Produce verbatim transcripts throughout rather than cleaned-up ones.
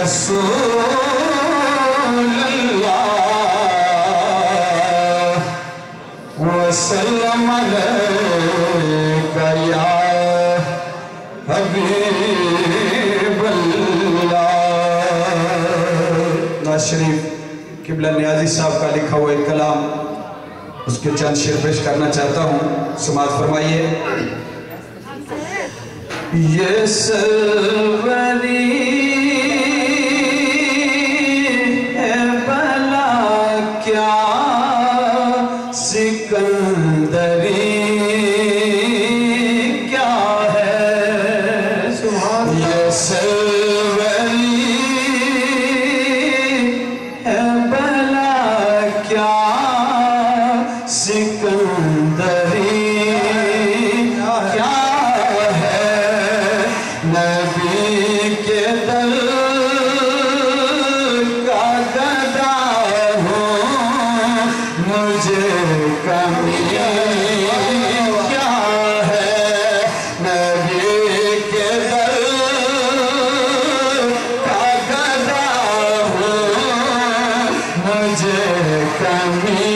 رسول اللہ وسلم علیک یا حبیب اللہ۔ نواز شریف قبلہ نیازی صاحب کا لکھا ہوا ایک کلام، اس کے چند شعر پیش کرنا چاہتا ہوں، سماعت فرمائیے۔ یہ سروری ہے بلا کیا سکندری کیا ہے، یہ سروری ہے بلا کیا سکندری کیا ہے، نبی کے در کا گدا ہوں مجھے کمی کیا ہے، نبی کے در کا گدا ہوں مجھے کمی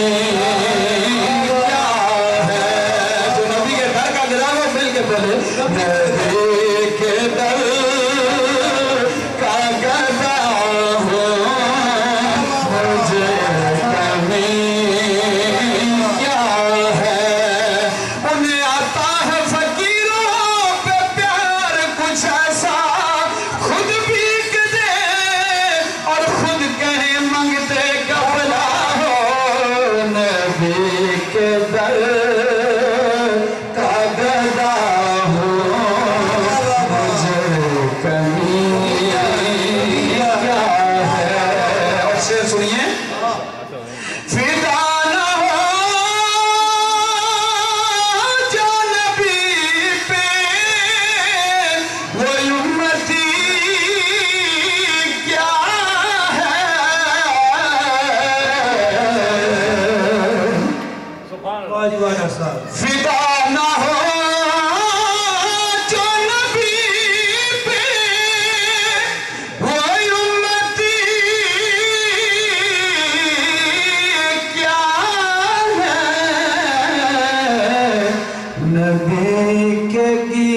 نبی کے در کا گدا ہوں مجھے کمی کیا ہے، انہیں آتا ہے فقیروں پہ پیار کچھ ایسا، خود بھیک دے اور خود کہیں منگتے قبلہ ہو، نبی کے در فدا نہ ہو جو نبی پہ وہ امتی کیا ہے، نبی کے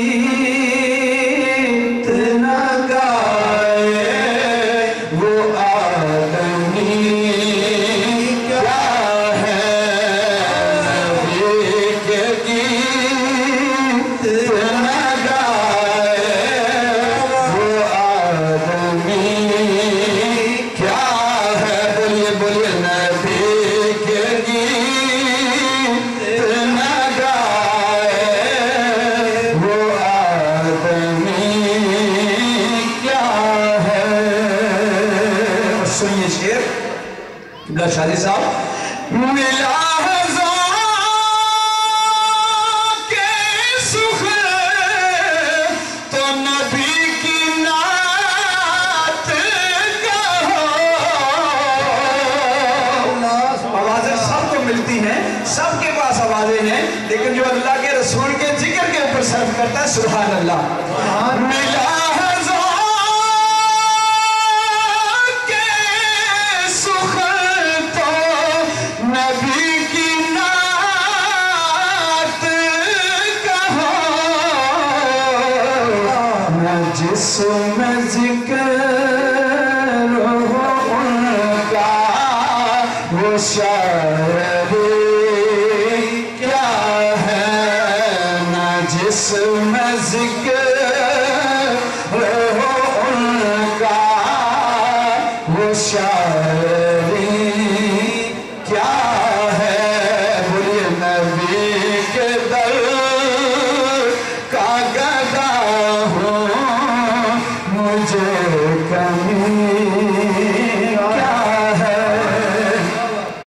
گیت نہ گائے وہ آدمی شادی صاحب ملا کے سخ تو نبی کی نعت کہو، آوازیں سب کو ملتی ہیں، سب کے پاس آوازیں ہیں، لیکن جو اللہ کے رسول کے ذکر کے اوپر صرف کرتا ہے سبحان اللہ۔ ملا جس میں ذکر ہو ان کا وہ شاعری کیا ہے، نہ جس میں ذکر ہو ان کا وہ شاعری